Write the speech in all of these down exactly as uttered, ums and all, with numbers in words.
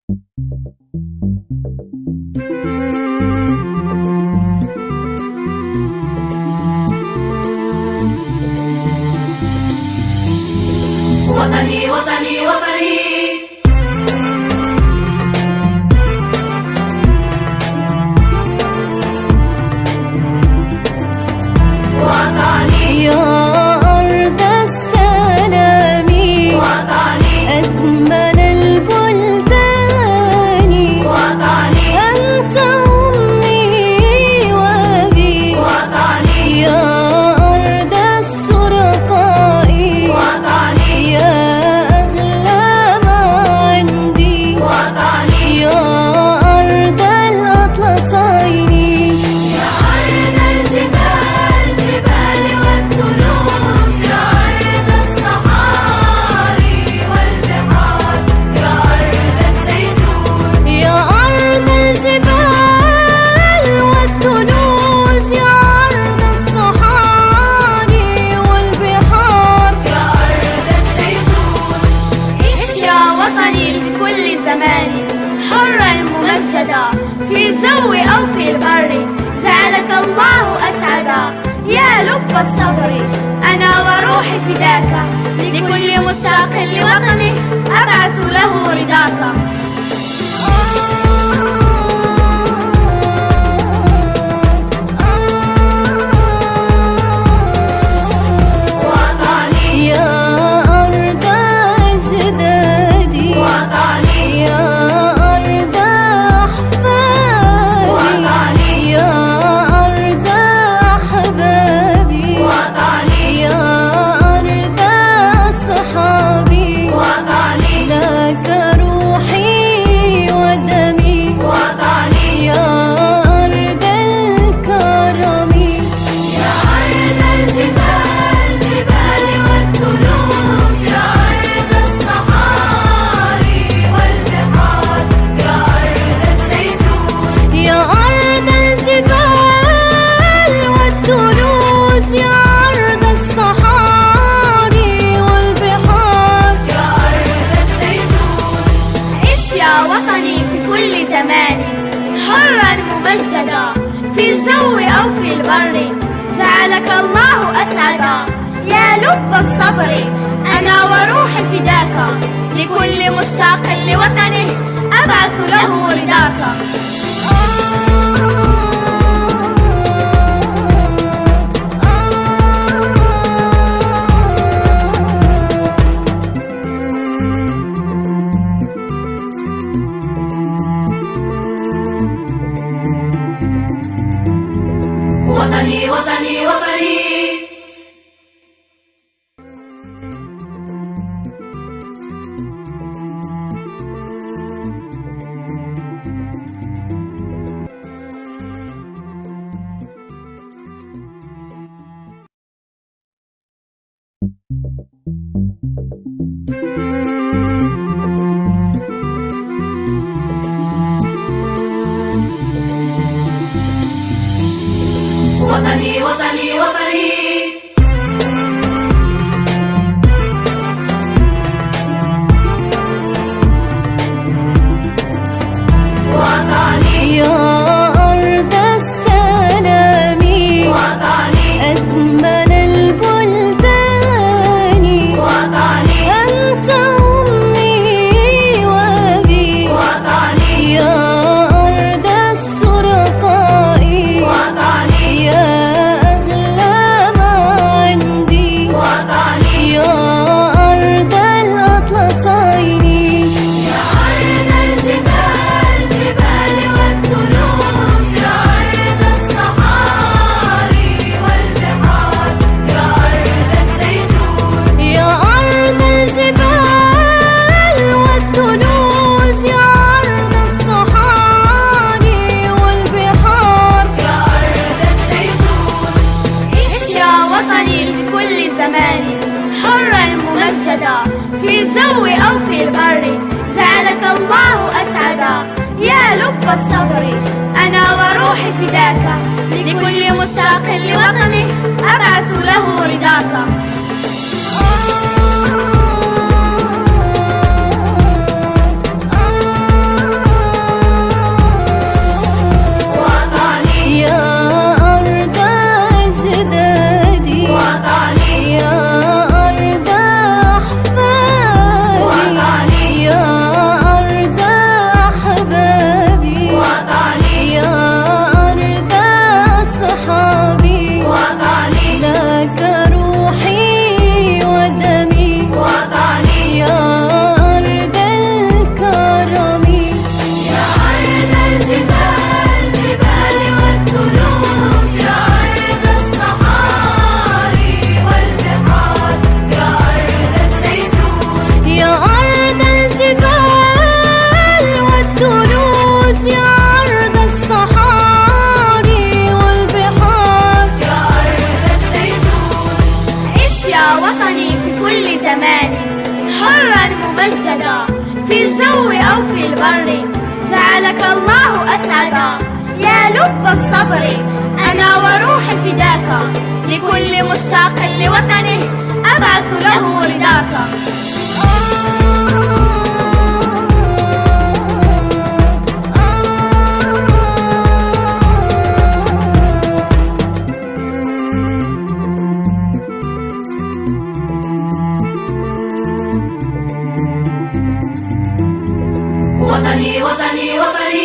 وطني وطني وطني وطني يا أرض السلام وطني أجمل البلدان وطني أنت أمي وأبي وطني يا أرض الشرفاء وطني يا أغلى ما عندي وطني يا أرض الأطلسين يا أرض الجبال جبال والثلوج يا أرض الصحاري والبحار يا أرض الزيتون يا أرض الجبال والثلوج يا أرض الصحاري والبحار يا أرض الزيتون عش يا وطني في كل زمان حرا ممجدا في الجو أو في البر جعلك الله أسعدا يا لب الصبر أنا وروحي فداك لكل مشتاق لوطنه أبعث له رضاك وطني يا أرض أجدادي وطني يا أرض أحفادي وطني يا أرض أحبابي وطني يا أرض أصحابي وطني لك روحي ودمي وطني يا أرض الكرم يا أرض الجبال جبال والثلوج يا أرض الصحاري والبحار يا أرض الزيتون يا أرض الجبال والثلوج يا أرض الصحاري والبحار يا أرض الزيتون عش يا وطني في كل زمان حرا ممجدا في الجو أو في البر جعلك الله أسعدا يا لب الصبر أنا وروحي فداك لكل مشتاق لوطنه أبعث له رضاك وطني وطني وطني وطني وطني وطني وطني يا أرض السلام وطني أجمل البلدان وطني أنت أمي وأبي وطني يا أرض الشرفاء وطني يا أغلى ما عندي وطني يا أرض الأطلسين يا أرض الجبال جبال والثلوج يا أرض الصحاري والبحار يا أرض الزيتون يا أرض الجبال والثلوج يا أرض الصحاري والبحار يا أرض الزيتون عش يا وطني في كل زمان حرا ممجدا في الجو أو في البر جعلك الله أسعدا يا لب الصبر أنا وروحي فداك لكل مشتاق لوطنه أبعث له رضاك آه أو في البر جعلك الله أسعدا. يا لب الصبر أنا وروحي فداك، لكل مشتاق لوطنه أبعث له رداك. وطني وطني وطني.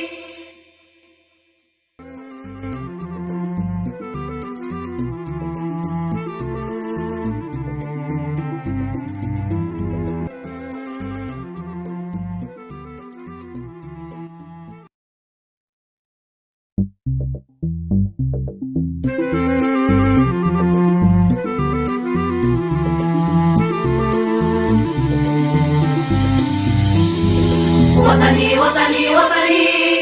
وطني وطني وطني.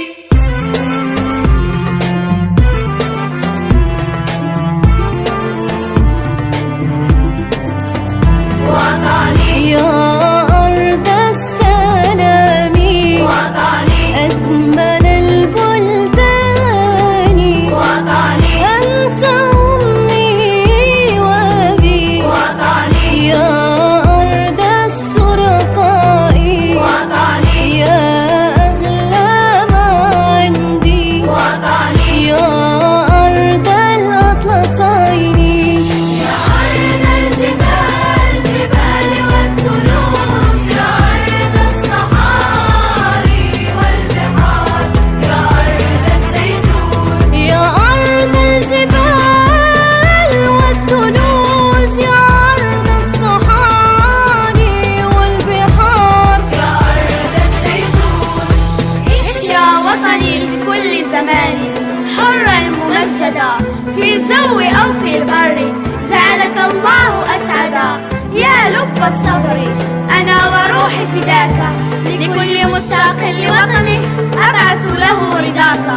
وطني يا أرض السلام وطني أجمل البلدان، وطني أنت أمي وأبي، وطني يا أرض الشرفاء، وطني يا أغلى ما عندي، وطني يا أرض الأطلسين. يا أرض الجبال جبال والثلوج، يا أرض الصحاري والبحار، يا أرض الزيتون. يا أرض الجبال والثلوج، يا أرض الصحاري والبحار، يا أرض الزيتون. عش يا وطني في كل زمان حرا ممجدا، في الجو أو في البر جعلك الله أسعدا. يا لب الصبر أنا وروحي فداك، لكل مشتاق لوطنه أبعث له رداك.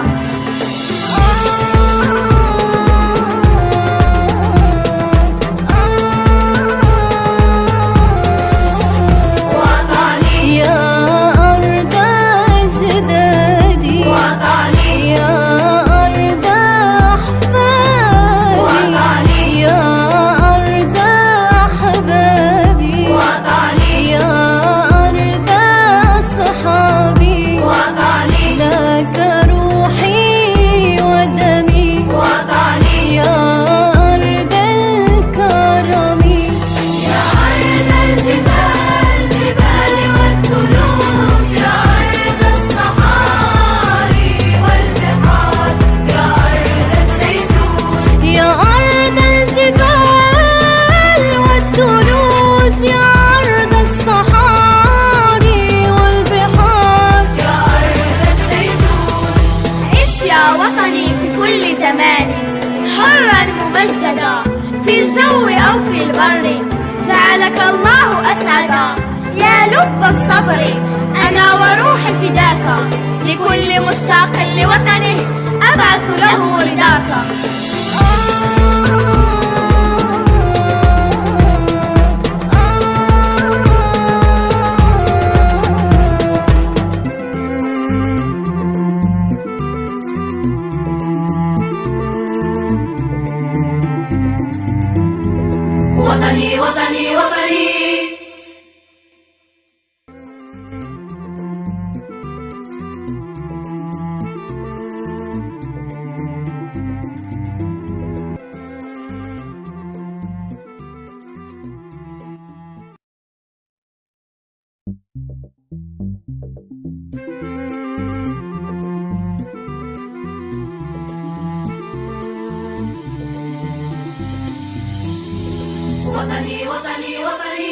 وطني يا أرض أجدادي، وطني يا أرض أحفادي، وطني يا أرض أحبابي، وطني يا أرض أصحابي، وطني لك روحي ودمي، وطني يا أرض الكرم. يا أرض الجبال جبال والثلوج، يا أرض الصحاري والبحار، يا أرض الزيتون. يا أرض الجبال والثلوج، يا أرض الصحاري والبحار، يا أرض الزيتون. عش يا وطني في كل زمان حرا ممجدا، في الجو أو في البر جعلك الله أسعدا. يا لب الصبر أنا وروحي فداك، لكل مشتاق لوطنه أبعث له رداك. وطني وطني وطني. وطني وطني وطني.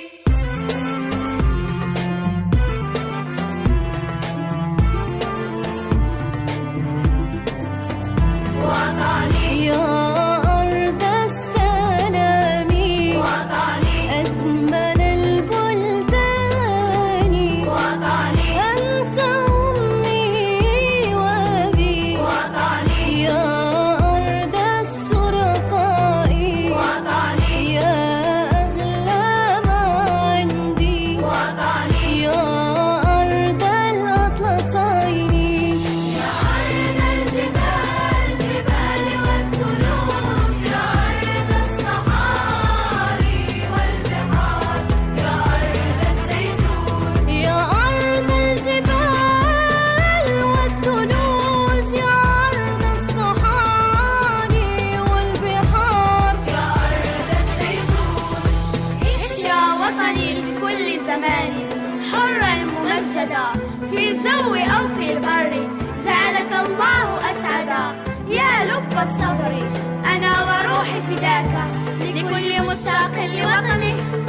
وطني يا أرض السلام وطني أجمل البلدان، وطني أنت أمي وأبي، وطني يا أرض الشرفاء، وطني يا أغلى ممجدا في الجو أو في البر، جعلك الله أسعدا يا لب الصبر. أنا وروحي فداك لكل مشتاق لوطنه،